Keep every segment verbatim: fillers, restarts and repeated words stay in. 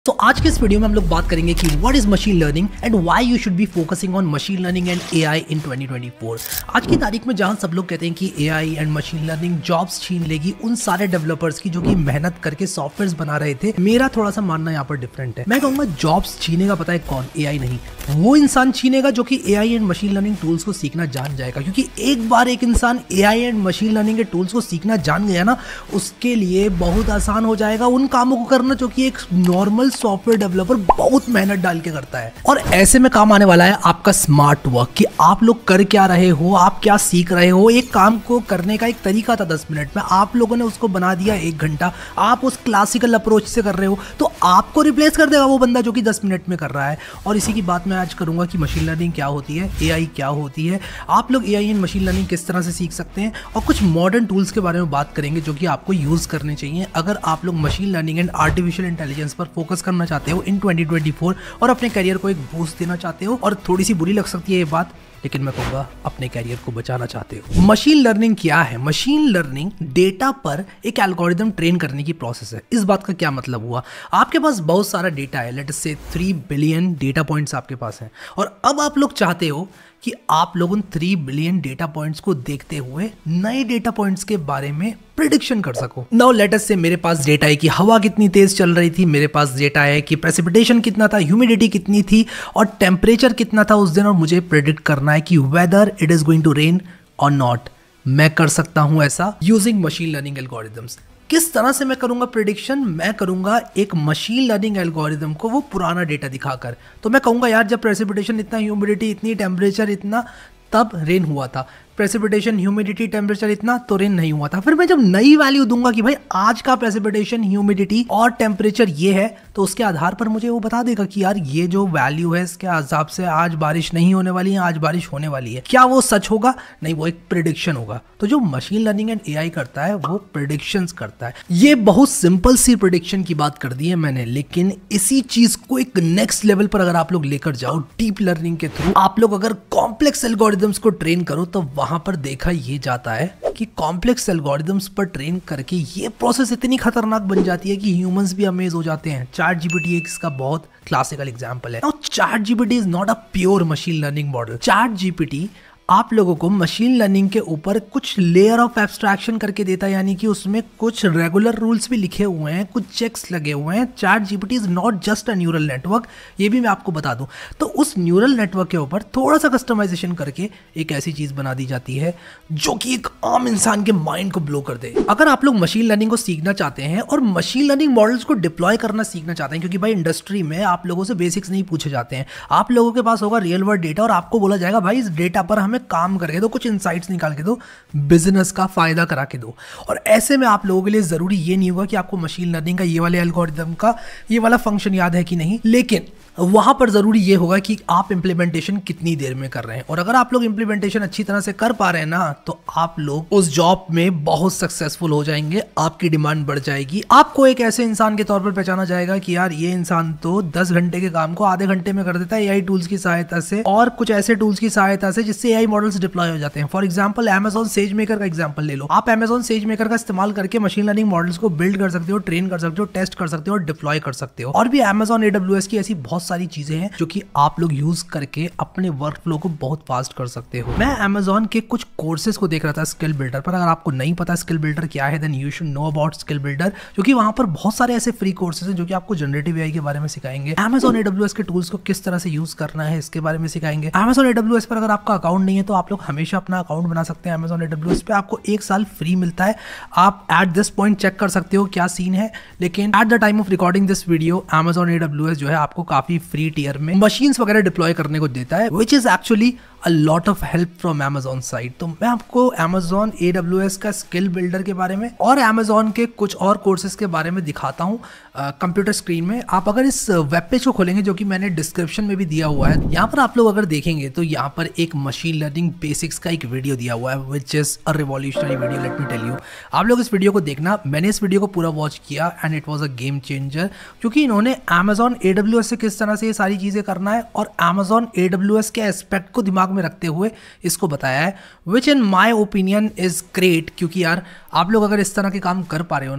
तो आज के इस वीडियो में हम लोग बात करेंगे कि what is machine learning and why you should be focusing on machine learning and AI in twenty twenty four. आज की तारीख में जहां सब लोग कहते हैं कि AI and machine learning jobs छीन लेगी उन सारे डेवलपर्स की जो कि मेहनत करके सॉफ्टवेयर्स बना रहे थे, मेरा थोड़ा सा मानना यहाँ पर डिफरेंट है। मैं कहूंगा जॉब्स छीनेगा पता है कौन? एआई नहीं, वो इंसान छीनेगा जो कि AI and machine learning tools को सीखना जान जाएगा। क्योंकि एक बार एक इंसान एआई एंड मशीन लर्निंग के टूल्स को सीखना जान गया ना, उसके लिए बहुत आसान हो जाएगा उन कामों को करना जो कि एक नॉर्मल सॉफ्टवेयर डेवलपर बहुत मेहनत डाल के करता है। और ऐसे में काम आने वाला है आपका स्मार्ट वर्क, कि आप लोग कर क्या रहे हो, आप क्या सीख रहे हो। एक काम को करने का एक तरीका था दस मिनट में, आप लोगों ने उसको बना दिया एक घंटा। आप उस क्लासिकल अप्रोच से कर रहे हो तो आपको रिप्लेस कर देगा वो बंदा जो कि दस मिनट में कर रहा है। और इसी की बात मैं आज करूंगा कि मशीन लर्निंग क्या होती है, एआई क्या होती है, आप लोग एआई एंड मशीन लर्निंग किस तरह से सीख सकते हैं, और कुछ मॉडर्न टूल्स के बारे में बात करेंगे जो कि आपको यूज करने चाहिए अगर आप लोग machine learning and artificial intelligence पर फोकस करना चाहते हो इन ट्वेंटी ट्वेंटी फोर और अपने करियर को एक बूस्ट देना चाहते हो। और थोड़ी सी बुरी लग सकती है ये बात, लेकिन मैं कहूँगा अपने कैरियर को बचाना चाहते हो। मशीन लर्निंग क्या है? मशीन लर्निंग डेटा पर एक एल्गोरिदम ट्रेन करने की प्रोसेस है। इस बात का क्या मतलब हुआ? आपके पास बहुत सारा डेटा है, let's say three billion data points आपके पास हैं, और अब आप लोग चाहते हो कि आप लोग उन थ्री बिलियन डेटा पॉइंट्स को देखते हुए नए डेटा पॉइंट्स के बारे में प्रिडिक्शन कर सको। नाउ लेट अस से मेरे पास डेटा है कि हवा कितनी तेज चल रही थी, मेरे पास डेटा है कि प्रेसिपिटेशन कितना था, ह्यूमिडिटी कितनी थी और टेम्परेचर कितना था उस दिन, और मुझे प्रिडिक्ट करना है कि whether it is going to rain और नॉट। मैं कर सकता हूं ऐसा यूजिंग मशीन लर्निंग एल्गोरिदम्स। किस तरह से मैं करूंगा प्रिडिक्शन? मैं करूंगा एक मशीन लर्निंग एल्गोरिदम को वो पुराना डेटा दिखाकर। तो मैं कहूंगा यार जब प्रेसिपिटेशन इतना, ह्यूमिडिटी इतनी, टेम्परेचर इतना, तब रेन हुआ था। प्रेसिपिटेशन, ह्यूमिडिटी, टेम्परेचर इतना, तो रेन नहीं हुआ था। फिर मैं जब नई वैल्यू दूंगा कि भाई आज का प्रेसिपिटेशन, ह्यूमिडिटी और टेम्परेचर ये है, तो उसके आधार पर मुझे वो बता देगा कि यार ये जो वैल्यू है इसके हिसाब से आज बारिश नहीं होने वाली है, आज बारिश होने वाली है। क्या वो सच होगा? नहीं, वो एक प्रिडिक्शन होगा। तो जो मशीन लर्निंग एंड एआई करता है वो प्रिडिक्शंस करता है। ये बहुत सिंपल सी प्रिडिक्शन की बात कर दी है मैंने, लेकिन इसी चीज को एक नेक्स्ट लेवल पर अगर आप लोग लेकर जाओ डीप लर्निंग के थ्रू, आप लोग अगर कॉम्प्लेक्स एल्गोरिदम्स को ट्रेन करो, तो वहां पर देखा ये जाता है कि कॉम्प्लेक्स एल्गोरिदम्स पर ट्रेन करके ये प्रोसेस इतनी खतरनाक बन जाती है कि ह्यूमंस भी अमेज हो जाते हैं। चैट जीपीटी एक इसका बहुत क्लासिकल एग्जांपल है। Now chat GPT is not a pure machine learning model. Chat GPT आप लोगों को मशीन लर्निंग के ऊपर कुछ लेयर ऑफ एब्स्ट्रैक्शन करके देता है, यानी कि उसमें कुछ रेगुलर रूल्स भी लिखे हुए हैं, कुछ चेक्स लगे हुए हैं। Chat GPT is not just a neural network, ये भी मैं आपको बता दूं। तो उस न्यूरल नेटवर्क के ऊपर थोड़ा सा कस्टमाइजेशन करके एक ऐसी चीज बना दी जाती है जो कि एक आम इंसान के माइंड को ब्लो कर दे। अगर आप लोग मशीन लर्निंग को सीखना चाहते हैं और मशीन लर्निंग मॉडल्स को डिप्लॉय करना सीखना चाहते हैं, क्योंकि भाई इंडस्ट्री में आप लोगों से बेसिक्स नहीं पूछे जाते हैं, आप लोगों के पास होगा रियल वर्ल्ड डेटा और आपको बोला जाएगा भाई इस डेटा पर हमें काम करके दो, कुछ इनसाइट्स निकाल के दो, बिजनेस का फायदा करा के दो। और ऐसे में आप लोगों के लिए जरूरी ये नहीं होगा कि आपको मशीन लर्निंग का ये वाले एल्गोरिदम का ये वाला फंक्शन याद है कि नहीं, लेकिन वहां पर जरूरी ये होगा कि आप इंप्लीमेंटेशन कितनी देर में कर रहे हैं। और अगर आप लोग इंप्लीमेंटेशन अच्छी तरह से कर पा रहे हैं ना, तो आप लोग उस जॉब में बहुत सक्सेसफुल हो जाएंगे, आपकी डिमांड बढ़ जाएगी। आपको एक ऐसे इंसान के तौर पर पहचाना जाएगा कि यार ये इंसान तो दस घंटे के काम को आधे घंटे में कर देता है एआई टूल्स की सहायता से, और कुछ ऐसे टूल्स की सहायता से जिससे एआई मॉडल्स डिप्लॉय हो जाते हैं। For example Amazon SageMaker का एग्जाम्पल ले लो। आप अमेजॉन सेज मेकर का इस्तेमाल करके मशीन लर्निंग मॉडल्स को बिल्ड कर सकते हो, ट्रेन कर सकते हो, टेस्ट कर सकते हो और डिप्लॉय कर सकते हो। और भी अमेजॉन एडब्ल्यूएस की ऐसी बहुत सारी चीजें हैं जो कि आप लोग यूज करके अपने वर्क फ्लो को बहुत फास्ट कर सकते हो। मैं अमेजॉन के कुछ कोर्सेज को देख रहा था स्किल बिल्डर पर। अगर आपको नहीं पता स्किल बिल्डर क्या है, then you should know about skill builder, क्योंकि वहां पर बहुत सारे ऐसे फ्री कोर्सेज हैं जो कि आपको जनरेटिव एआई के बारे में सिखाएंगे। अमेजॉन एडब्ल्यूएस के टूल्स को किस तरह से यूज करना है इसके बारे में सिखाएंगे। अमेजॉन एडब्ल्यूएस पर अगर आपका अकाउंट नहीं है तो आप लोग हमेशा अपना अकाउंट बना सकते हैं। अमेजॉन एडब्ल्यूएस पे आपको एक साल फ्री मिलता है। आप एट दिस पॉइंट चेक कर सकते हो क्या सीन है, लेकिन at the time of recording this video Amazon AWS जो है आपको काफी फ्री टियर में मशीन्स वगैरह डिप्लॉय करने को देता है, which is actually a lot of help from Amazon side. तो मैं आपको अमेजॉन एडब्ल्यूएस का स्किल बिल्डर के बारे में और अमेजॉन के कुछ और कोर्सेज के बारे में दिखाता हूँ कंप्यूटर स्क्रीन में। आप अगर इस वेब पेज को खोलेंगे जो कि मैंने डिस्क्रिप्शन में भी दिया हुआ है, यहाँ पर आप लोग अगर देखेंगे तो यहाँ पर एक मशीन लर्निंग बेसिक्स का एक वीडियो दिया हुआ है, which is a revolutionary video, let me tell you. आप लोग इस वीडियो को देखना। मैंने इस वीडियो को पूरा वॉच किया and it was a game changer, क्योंकि इन्होंने अमेजॉन एडब्ल्यूएस से किस तरह से ये सारी चीजें करना है और अमेजॉन एडब्ल्यूएस के एस्पेक्ट को दिमाग में रखते हुए इसको बताया है, which in my opinion is great. क्योंकि यार आप लोग अगर इस तरह के काम कर पा रहे हो ना,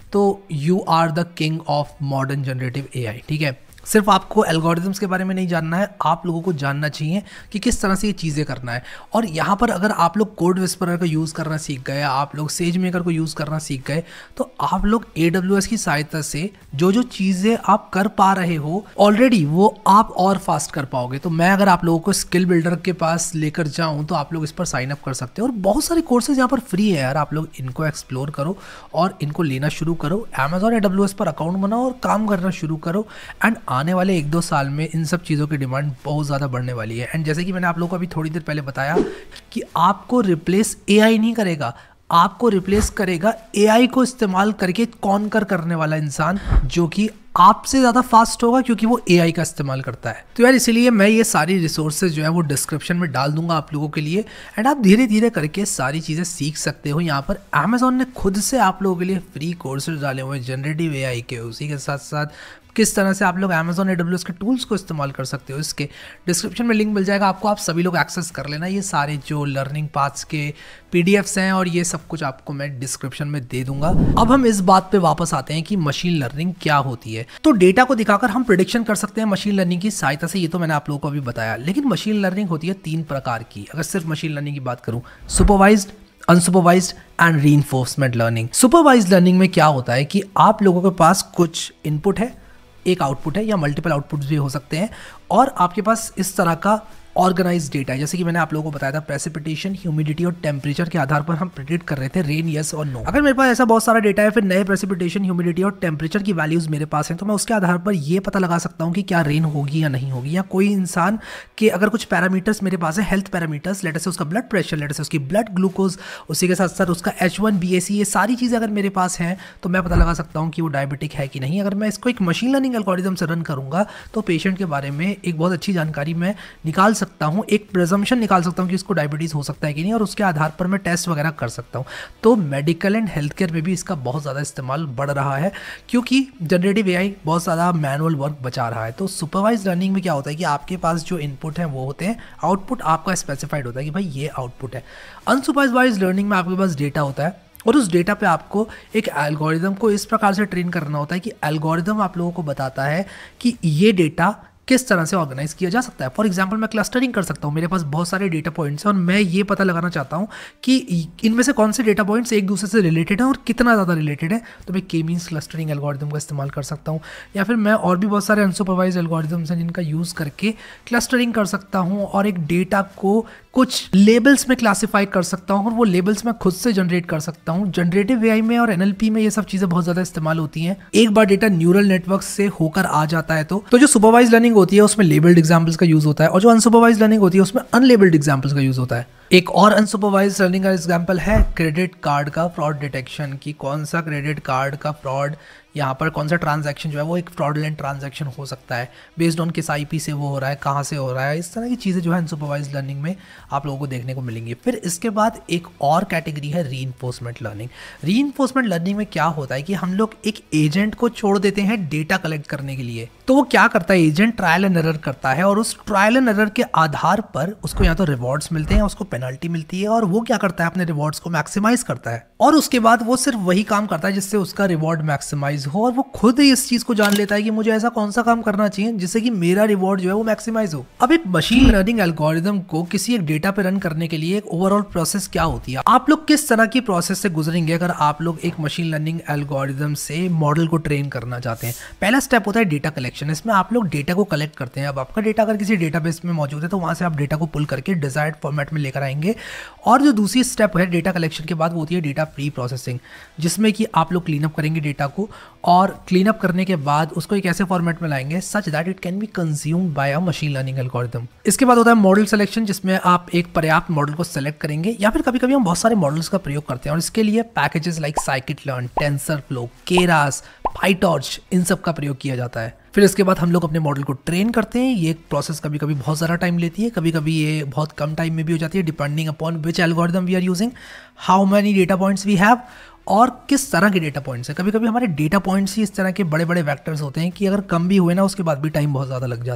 तो you are the king of modern generative AI. ठीक है, सिर्फ आपको एल्गोरिथम्स के बारे में नहीं जानना है, आप लोगों को जानना चाहिए कि किस तरह से ये चीज़ें करना है। और यहाँ पर अगर आप लोग कोड विस्परर का यूज़ करना सीख गए, आप लोग सेज मेकर को यूज़ करना सीख गए, तो आप लोग ए डब्ल्यू एस की सहायता से जो जो चीज़ें आप कर पा रहे हो ऑलरेडी, वो आप और फास्ट कर पाओगे। तो मैं अगर आप लोगों को स्किल बिल्डर के पास लेकर जाऊँ तो आप लोग इस पर साइन अप कर सकते हो। और बहुत सारे कोर्सेज यहाँ पर फ्री है यार, आप लोग इनको एक्सप्लोर करो और इनको लेना शुरू करो। अमेजॉन ए डब्ल्यू एस पर अकाउंट बनाओ और काम करना शुरू करो। एंड आने वाले एक दो साल में इन सब चीज़ों की डिमांड बहुत ज़्यादा बढ़ने वाली है। एंड जैसे कि मैंने आप लोगों को अभी थोड़ी देर पहले बताया कि आपको रिप्लेस एआई नहीं करेगा, आपको रिप्लेस करेगा एआई को इस्तेमाल करके कॉन्कर करने वाला इंसान, जो कि आपसे ज़्यादा फास्ट होगा क्योंकि वो एआई का इस्तेमाल करता है। तो यार इसीलिए मैं ये सारी रिसोर्सेज जो है वो डिस्क्रिप्शन में डाल दूंगा आप लोगों के लिए। एंड आप धीरे धीरे करके सारी चीज़ें सीख सकते हो। यहाँ पर अमेजॉन ने खुद से आप लोगों के लिए फ्री कोर्सेज डाले हुए हैं जनरेटिव एआई के। उसी के साथ साथ किस तरह से आप लोग अमेजॉन ए डब्ल्यू एस के टूल्स को इस्तेमाल कर सकते हो, इसके डिस्क्रिप्शन में लिंक मिल जाएगा आपको। आप सभी लोग एक्सेस कर लेना। ये सारे जो लर्निंग पाथ्स के पीडीएफ्स हैं और ये सब कुछ आपको मैं डिस्क्रिप्शन में दे दूंगा। अब हम इस बात पे वापस आते हैं कि मशीन लर्निंग क्या होती है। तो डेटा को दिखाकर हम प्रेडिक्शन कर सकते हैं मशीन लर्निंग की सहायता से, ये तो मैंने आप लोगों को अभी बताया। लेकिन मशीन लर्निंग होती है तीन प्रकार की। अगर सिर्फ मशीन लर्निंग की बात करूं, supervised, unsupervised and reinforcement learning. Supervised learning में क्या होता है कि आप लोगों के पास कुछ इनपुट है, एक आउटपुट है या मल्टीपल आउटपुट्स भी हो सकते हैं, और आपके पास इस तरह का ऑर्गेनाइज डेटा है। जैसे कि मैंने आप लोगों को बताया था, प्रेसिपिटेशन, ह्यूमिडिटी और टेम्परेचर के आधार पर हम प्रेडिक्ट कर रहे थे रेन यस और नो। अगर मेरे पास ऐसा बहुत सारा डेटा है, फिर नए प्रेसिपिटेशन, ह्यूमिडिटी और टेम्परेचर की वैल्यूज मेरे पास हैं, तो मैं उसके आधार पर ये पता लगा सकता हूँ कि क्या रेन होगी या नहीं होगी। या कोई इंसान के अगर कुछ पैरामीटर्स मेरे पास है, हेल्थ पैरामीटर्स, लेटर से उसका ब्लड प्रेशर, लेटर से उसकी ब्लड ग्लूकोज, उसी के साथ साथ उसका H one B A C, ये सारी चीज़ें अगर मेरे पास हैं तो मैं पता लगा सकता हूँ कि वो डायबिटिक है कि नहीं। अगर मैं इसको एक मशीन लर्निंग एल्गोरिथम से रन करूँगा तो पेशेंट के बारे में एक बहुत अच्छी जानकारी मैं निकाल सकता हूँ, एक प्रिजम्पशन निकाल सकता हूँ कि इसको डायबिटीज़ हो सकता है कि नहीं, और उसके आधार पर मैं टेस्ट वगैरह कर सकता हूँ। तो मेडिकल एंड हेल्थ केयर में भी इसका बहुत ज़्यादा इस्तेमाल बढ़ रहा है क्योंकि जनरेटिव एआई बहुत ज़्यादा मैनुअल वर्क बचा रहा है। तो सुपरवाइज लर्निंग में क्या होता है कि आपके पास जो इनपुट है वो होते हैं, आउटपुट आपका स्पेसिफाइड होता है कि भाई ये आउटपुट है। अनसुपरवाइज लर्निंग में आपके पास डेटा होता है और उस डेटा पे आपको एक एल्गोरिदम को इस प्रकार से ट्रेन करना होता है कि एल्गोरिदम आप लोगों को बताता है कि ये डेटा किस तरह से ऑर्गेनाइज किया जा सकता है। फॉर एग्जांपल मैं क्लस्टरिंग कर सकता हूँ, मेरे पास बहुत सारे डेटा पॉइंट्स हैं और मैं ये पता लगाना चाहता हूँ कि इनमें से कौन से डेटा पॉइंट्स एक दूसरे से रिलेटेड हैं और कितना ज़्यादा रिलेटेड है। तो मैं के मीन्स क्लस्टरिंग एल्गोरिदम का इस्तेमाल कर सकता हूँ, या फिर मैं और भी बहुत सारे अनसुपरवाइज एल्गोरिदम्स हैं जिनका यूज़ करके क्लस्टरिंग कर सकता हूँ और एक डेटा को कुछ लेबल्स में क्लासीफाई कर सकता हूँ और वो लेबल्स मैं खुद से जनरेट कर सकता हूँ। जनरेटिव एआई में और एनएलपी में ये सब चीज़ें बहुत ज़्यादा इस्तेमाल होती हैं। एक बार डेटा न्यूरल नेटवर्क से होकर आ जाता है तो तो जो सुपरवाइज लर्निंग होती है उसमें लेबल्ड एग्जाम्पल्स का यूज़ होता है, और जो अनसुपरवाइज लर्निंग होती है उसमें अनलेबल्ड एग्जाम्पल्स का यूज़ होता है। एक और अनसुपरवाइज लर्निंग का एग्जाम्पल है क्रेडिट कार्ड का फ्रॉड डिटेक्शन, कि कौन सा क्रेडिट कार्ड का फ्रॉड, यहाँ पर कौन सा ट्रांजैक्शन जो है वो एक फ्रॉडलेंट ट्रांजैक्शन हो सकता है, बेस्ड ऑन किस आईपी से वो हो रहा है, कहाँ से हो रहा है। इस तरह की चीज़ें जो है अनसुपरवाइज लर्निंग में आप लोगों को देखने को मिलेंगी। फिर इसके बाद एक और कैटेगरी है रीइंफोर्समेंट लर्निंग। रीइंफोर्समेंट लर्निंग में क्या होता है कि हम लोग एक एजेंट को छोड़ देते हैं डेटा कलेक्ट करने के लिए। तो वो क्या करता है, एजेंट ट्रायल एंड एरर करता है और उस ट्रायल एंड एरर के आधार पर उसको या तो रिवॉर्ड्स मिलते हैं, उसको पेनल्टी मिलती है, और वो क्या करता है अपने रिवॉर्ड्स को मैक्सिमाइज करता है, और उसके बाद वो सिर्फ वही काम करता है जिससे उसका रिवॉर्ड मैक्सिमाइज हो, और वो खुद इस चीज को जान लेता है कि मुझे ऐसा कौन सा काम करना चाहिए जिससे कि मेरा रिवॉर्ड जो है वो मैक्सिमाइज हो। अब एक मशीन लर्निंग एल्गोरिदम को किसी एक डेटा पे रन करने के लिए एक ओवरऑल प्रोसेस क्या होती है, आप लोग किस तरह की प्रोसेस से गुजरेंगे अगर आप लोग एक मशीन लर्निंग एल्गोरिदम से मॉडल को ट्रेन करना चाहते हैं। पहला स्टेप होता है डेटा कलेक्शन। इसमें आप लोग डेटा को कलेक्ट करते हैं। अब आपका डेटा अगर किसी डेटाबेस में मौजूद है तो वहां से आप डेटा को पुल करके डिजायर्ड फॉर्मेट में लेकर आएंगे। और जो दूसरी स्टेप है डेटा कलेक्शन के बाद वो होती है डेटा प्री प्रोसेसिंग, जिसमें कि आप लोग क्लीन अप करेंगे डेटा को, और क्लीन अप करने के बाद उसको एक ऐसे फॉर्मेट में लाएंगे such that it can be consumed by a machine learning algorithm. इसके बाद होता है मॉडल सिलेक्शन, जिसमें आप एक पर्याप्त मॉडल को सेलेक्ट करेंगे, या फिर कभी कभी हम बहुत सारे मॉडल्स का प्रयोग करते हैं और इसके लिए packages like scikit learn, TensorFlow, Keras, PyTorch, इन सब का प्रयोग किया जाता है। फिर इसके बाद हम लोग अपने मॉडल को ट्रेन करते हैं। ये प्रोसेस कभी कभी बहुत ज़्यादा टाइम लेती है, कभी कभी ये बहुत कम टाइम में भी हो जाती है, depending upon which algorithm we are using, how many data points we have, और किस तरह के डेटा पॉइंट्स हैं। कभी कभी हमारे डेटा पॉइंट्स ही इस तरह के बड़े बड़े वेक्टर्स होते हैं कि अगर कम भी हुए ना उसके बाद भी टाइम बहुत ज़्यादा लग जाता है।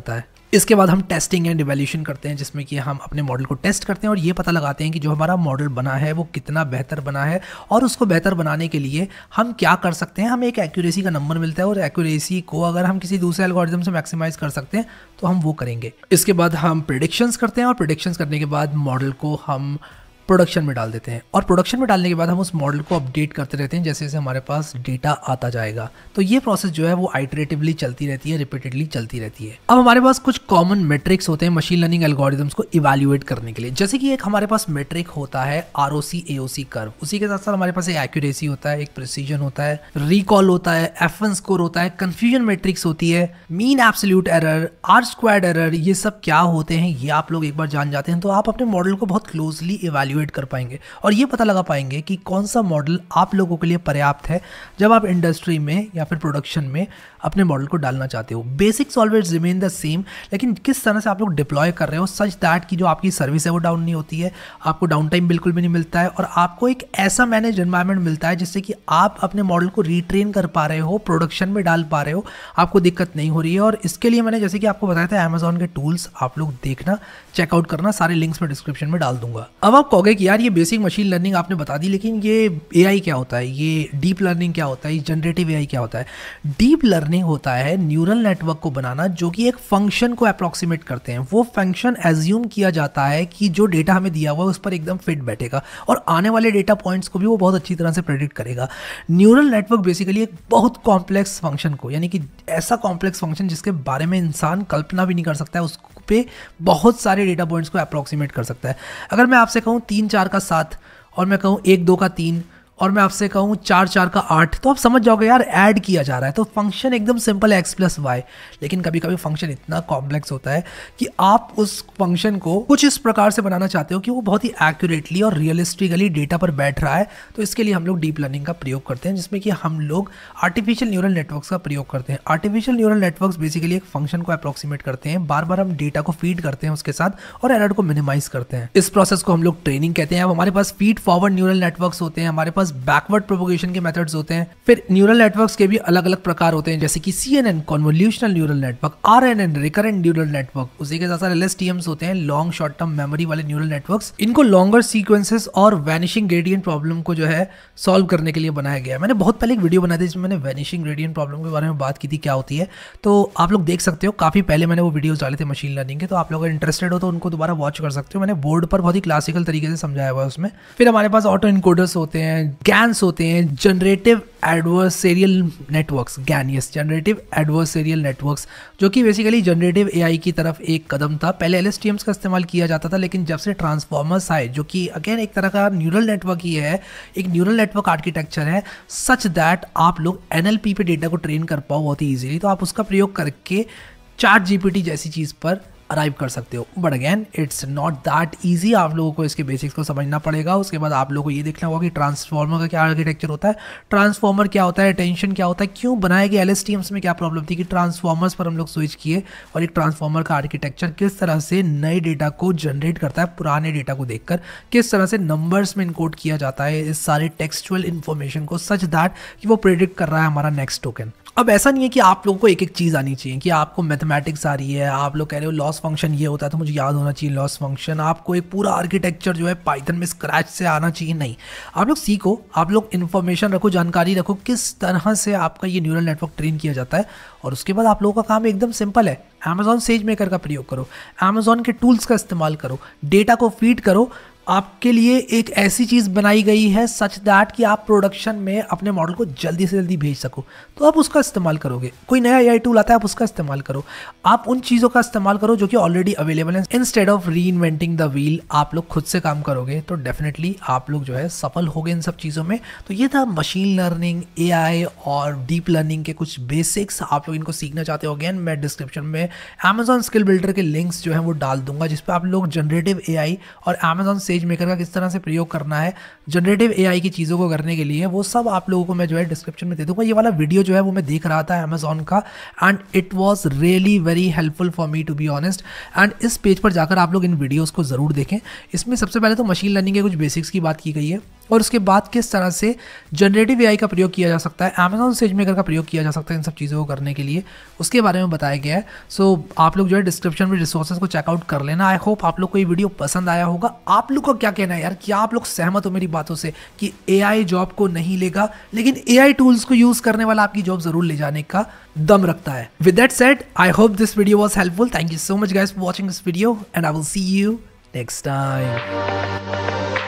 इसके बाद हम टेस्टिंग एंड इवैल्यूएशन करते हैं, जिसमें कि हम अपने मॉडल को टेस्ट करते हैं और ये पता लगाते हैं कि जो हमारा मॉडल बना है वो कितना बेहतर बना है, और उसको बेहतर बनाने के लिए हम क्या कर सकते हैं। हमें एक एक्यूरेसी का नंबर मिलता है और एक्यूरेसी को अगर हम किसी दूसरे एल्गोरिथम से मैक्सिमाइज कर सकते हैं तो हम वो करेंगे। इसके बाद हम प्रेडिक्शंस करते हैं और प्रेडिक्शंस करने के बाद मॉडल को हम प्रोडक्शन में डाल देते हैं, और प्रोडक्शन में डालने के बाद हम उस मॉडल को अपडेट करते रहते हैं जैसे जैसे हमारे पास डेटा आता जाएगा। तो ये प्रोसेस जो है वो आइटरेटिवली चलती रहती है, रिपीटेडली चलती रहती है। अब हमारे पास कुछ कॉमन मेट्रिक्स होते हैं मशीन लर्निंग एल्गोरिथम्स को इवैल्यूएट करने के लिए। जैसे कि एक हमारे पास मेट्रिक होता है आर ओ सी ए ओ सी कर्व, उसी के साथ साथ हमारे पास एक एक्यूरेसी होता है, एक प्रिसीजन होता है, रिकॉल होता है, एफ वन स्कोर होता है, कंफ्यूजन मेट्रिक्स होती है, mean absolute error, R squared error. ये सब क्या होते हैं ये आप लोग एक बार जान जाते हैं तो आप अपने मॉडल को बहुत क्लोजली इवैल्यूएट कर पाएंगे और ये पता लगा पाएंगे कि कौन सा मॉडल आप लोगों के लिए पर्याप्त है जब आप इंडस्ट्री में या फिर प्रोडक्शन में अपने मॉडल को डालना चाहते हो। Basics always remain the same, लेकिन किस तरह से आप लोग डिप्लॉय कर रहे हो सच दैट कि जो आपकी सर्विस है वो डाउन नहीं होती है, आपको डाउन टाइम बिल्कुल भी नहीं मिलता है, और आपको एक ऐसा मैनेज एनवायरनमेंट मिलता है जिससे कि आप अपने मॉडल को रिट्रेन कर पा रहे हो, प्रोडक्शन में डाल पा रहे हो, आपको दिक्कत नहीं हो रही है। और इसके लिए मैंने जैसे कि आपको बताया था अमेजॉन के टूल्स आप लोग देखना, चेकआउट करना, सारे लिंक्स में डिस्क्रिप्शन में डाल दूंगा। अब आप कहोगे कि यार ये बेसिक मशीन लर्निंग आपने बता दी, लेकिन ये एआई क्या होता है, ये डीप लर्निंग क्या होता है, ये जनरेटिव एआई क्या होता है। डीप लर्निंग होता है न्यूरल नेटवर्क को बनाना जो कि एक फंक्शन को अप्रोक्सीमेट करते हैं। वो फंक्शन एज्यूम किया जाता है कि जो डेटा हमें दिया हुआ है उस पर एकदम फिट बैठेगा और आने वाले डेटा पॉइंट्स को भी वो बहुत अच्छी तरह से प्रेडिक्ट करेगा। न्यूरल नेटवर्क बेसिकली एक बहुत कॉम्प्लेक्स फंक्शन को, यानी कि ऐसा कॉम्प्लेक्स फंक्शन जिसके बारे में इंसान कल्पना भी नहीं कर सकता है, उस पे बहुत सारे डेटा पॉइंट्स को अप्रोक्सीमेट कर सकता है। अगर मैं आपसे कहूँ तीन चार का सात और मैं कहूँ एक दो का तीन और मैं आपसे कहूँ चार चार का आठ, तो आप समझ जाओगे यार ऐड किया जा रहा है। तो फंक्शन एकदम सिंपल है एक्स प्लस वाई, लेकिन कभी कभी फंक्शन इतना कॉम्प्लेक्स होता है कि आप उस फंक्शन को कुछ इस प्रकार से बनाना चाहते हो कि वो बहुत ही एक्यूरेटली और रियलिस्टिकली डेटा पर बैठ रहा है। तो इसके लिए हम लोग डीप लर्निंग का प्रयोग करते हैं, जिसमें कि हम लोग आर्टिफिशियल न्यूरल नेटवर्क्स का प्रयोग करते हैं। आर्टिफिशियल न्यूरल नेटवर्क्स बेसिकली एक फंक्शन को अप्रोक्सीमेट करते हैं, बार बार हम डेटा को फीड करते हैं उसके साथ और एरर को मिनिमाइज करते हैं। इस प्रोसेस को हम लोग ट्रेनिंग कहते हैं। अब हमारे पास फीड फॉरवर्ड न्यूरल नेटवर्क्स होते हैं, हमारे पास बैकवर्ड प्रोपोगेशन के मेथड्स होते हैं। फिर न्यूरल नेटवर्क्स के भी अलग अलग प्रकार होते हैं, जैसे कि C N N convolutional neural network, R N N recurrent neural network, उसी के साथ साथ एल एस टी एम्स होते हैं, लॉन्ग शॉर्ट टर्म मेमोरी वाले न्यूरल नेटवर्क्स। इनको लॉन्गर सीक्वेंसेस और वैनिशिंग ग्रेडियंट प्रॉब्लम को जो है सॉल्व करने के लिए बनाया गया है। मैंने बहुत पहले एक वीडियो बनाई थी जिसमें मैंने वैनिशिंग ग्रेडियंट प्रॉब्लम के बारे में बात की थी क्या होती है, तो आप लोग देख सकते हो। काफी पहले मैंने वो वीडियोस डाले थे मशीन लर्निंग के, तो आप लोग अगर इंटरेस्टेड हो तो उनको दोबारा वॉच कर सकते हो। मैंने बोर्ड पर बहुत ही क्लासिकल तरीके से समझाया हुआ है उसमें। फिर हमारे पास ऑटो इनकोडर्स होते हैं, गैन्स होते हैं, generative adversarial networks, GAN yes generative adversarial networks, जो कि बेसिकली जनरेटिव एआई की तरफ एक कदम था। पहले एल एस टी एम्स का इस्तेमाल किया जाता था, लेकिन जब से ट्रांसफॉर्मर्स आए, जो कि अगेन एक तरह का न्यूरल नेटवर्क ही है, एक न्यूरल नेटवर्क आर्किटेक्चर है सच दैट आप लोग एन एल पी पे डेटा को ट्रेन कर पाओ बहुत ही ईजिली, तो आप उसका प्रयोग करके चैट जी पी टी जैसी चीज़ पर अराइव कर सकते हो। But again it's not that easy, आप लोगों को इसके बेसिक्स को समझना पड़ेगा। उसके बाद आप लोगों को ये देखना होगा कि ट्रांसफॉर्मर का क्या आर्किटेक्चर होता है, ट्रांसफॉर्मर क्या होता है, टेंशन क्या होता है, क्यों बनाया गया। एल एस टी एम्स में क्या प्रॉब्लम थी कि ट्रांसफॉर्मर्स पर हम लोग स्विच किए और एक ट्रांसफॉर्मर का आर्किटेक्चर किस तरह से नए डेटा को जनरेट करता है पुराने डेटा को देखकर, किस तरह से नंबर्स में इनकोड किया जाता है इस सारे टेक्सचुअल इन्फॉर्मेशन को सच दैट कि वो प्रेडिक्ट कर रहा है हमारा नेक्स्ट टोकन। अब ऐसा नहीं है कि आप लोगों को एक एक चीज़ आनी चाहिए, कि आपको मैथमेटिक्स आ रही है, आप लोग कह रहे हो लॉस फंक्शन ये होता है तो मुझे याद होना चाहिए लॉस फंक्शन, आपको एक पूरा आर्किटेक्चर जो है पाइथन में स्क्रैच से आना चाहिए। नहीं, आप लोग सीखो, आप लोग इन्फॉर्मेशन रखो, जानकारी रखो किस तरह से आपका ये न्यूरल नेटवर्क ट्रेन किया जाता है, और उसके बाद आप लोगों का काम एकदम सिंपल है। अमेजॉन सेज मेकर का प्रयोग करो, अमेजॉन के टूल्स का इस्तेमाल करो, डेटा को फीड करो। आपके लिए एक ऐसी चीज़ बनाई गई है सच दैट कि आप प्रोडक्शन में अपने मॉडल को जल्दी से जल्दी भेज सको, तो आप उसका इस्तेमाल करोगे। कोई नया एआई टूल आता है आप उसका इस्तेमाल करो, आप उन चीज़ों का इस्तेमाल करो जो कि ऑलरेडी अवेलेबल है। Instead of reinventing the wheel आप लोग खुद से काम करोगे तो डेफिनेटली आप लोग जो है सफल होगे इन सब चीज़ों में। तो ये था मशीन लर्निंग, एआई और डीप लर्निंग के कुछ बेसिक्स। आप लोग इनको सीखना चाहते हो, अगेन मैं डिस्क्रिप्शन में अमेजॉन स्किल बिल्डर के लिंक्स जो है वो डाल दूंगा, जिसपे आप लोग जनरेटिव एआई और अमेजॉन सेज मेकर का किस तरह से प्रयोग करना है जनरेटिव एआई की चीज़ों को करने के लिए, वो सब आप लोगों को मैं जो है डिस्क्रिप्शन में दे दूंगा। ये वाला वीडियो जो है वो मैं देख रहा था अमेजॉन का, and it was really very helpful for me to be honest. And इस पेज पर जाकर आप लोग इन वीडियोस को ज़रूर देखें। इसमें सबसे पहले तो मशीन लर्निंग के कुछ बेसिक्स की बात की गई है, और उसके बाद किस तरह से जनरेटिव एआई का प्रयोग किया जा सकता है, अमेजॉन सेजमेकर का प्रयोग किया जा सकता है इन सब चीज़ों को करने के लिए, उसके बारे में बताया गया है। सो so, आप लोग जो है डिस्क्रिप्शन में रिसोर्सेज को चेकआउट कर लेना। आई होप आप लोग को ये वीडियो पसंद आया होगा। आप लोग का क्या कहना है यार, क्या आप लोग सहमत हो मेरी बातों से कि एआई जॉब को नहीं लेगा, लेकिन एआई टूल्स को यूज़ करने वाला आपकी जॉब ज़रूर ले जाने का दम रखता है। With that said, I hope this video was helpful. Thank you so much guys for watching this video and I will see you next time.